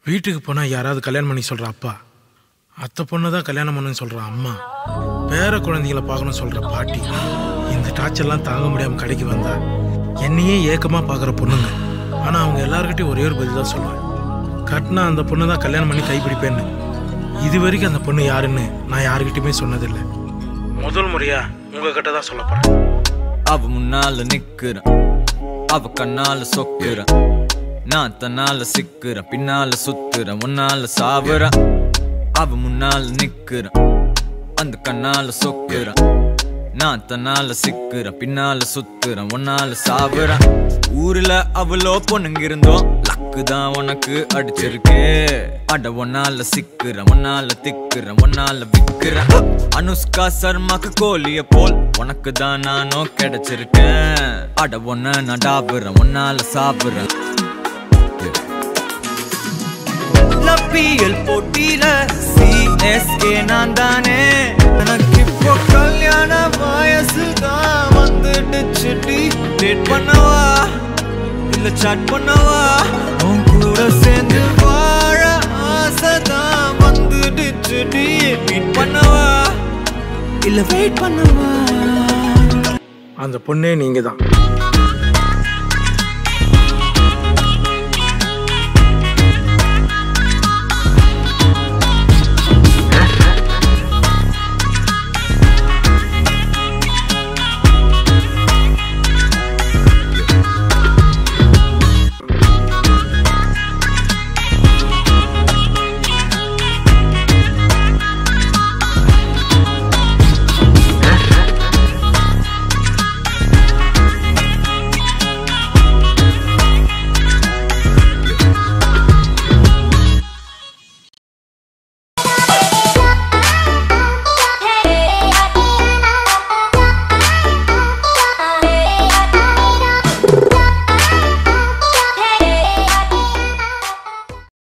வீட்டுக்கு போனா யாராவது கல்யாணம் பண்ணி சொல்ற அப்பா, அத்தை பொண்ணு தான் கல்யாணம் பண்ணுன்னு சொல்ற அம்மா, பேர குழந்தைகளை பார்க்கணும் சொல்ற பாட்டி, இந்த டார்ச்சர்லாம் தாங்க முடியாம கடைக்கு வந்தா என்னையே ஏக்கமா பாக்குற பொண்ணுங்க. ஆனா அவங்க எல்லார்கிட்டையும் ஒரே ஒரு பதில் தான் சொல்லுவேன், கட்டினா அந்த பொண்ணு தான் கல்யாணம் பண்ணி கைப்பிடிப்பேன்னு. இது வரைக்கும் அந்த பொண்ணு யாருன்னு நான் யாருக்கிட்டையுமே சொன்னதில்லை. முதல் முறையா உங்ககிட்ட தான் சொல்ல போறேன். அவ முன்னால நிக்கிறேன், அவ கண்ணால சொக்குறேன், நான் தன்னால சிக்கிறேன், பின்னால சுத்துறேன், உன்னால சாவுறேன். அவ முன்னால நிக்கிறேன், அந்த கண்ணால சொக்குறேன், நான் தன்னால சிக்கிறேன், பின்னால சுத்துறேன், உன்னால சாவுறேன். ஊர்ல அவ்வளோ பொண்ணுங்க இருந்தோம், லக்கு தான் உனக்கு அடிச்சிருக்கு. அட ஒன்னால சிக்கிறேன், ஒன்னால திக்கிறேன், ஒன்னால விக்கிறேன். அனுஷ்கா சர்மாக்கு கோழிய போல் உனக்கு தான் நானும் கிடைச்சிருக்கேன். அட ஒன்ன நான் டாபுறேன், ஒன்னால சாப்பிடுறேன். பிஎல் போட்டியில சிஎஸ்கே நான் தானே, எனக்கு இப்போ கல்யாண வயசு தான் வந்துடுச்சு. டேட் பண்ணவா இல்ல சாட் பண்ணவா, உன் கூட சேர்ந்து வாழ ஆசை தான் வந்துடுச்சு. மீட் பண்ணவா இல்ல வெயிட் பண்ணவா, அந்த பொண்ணே நீங்க தான்.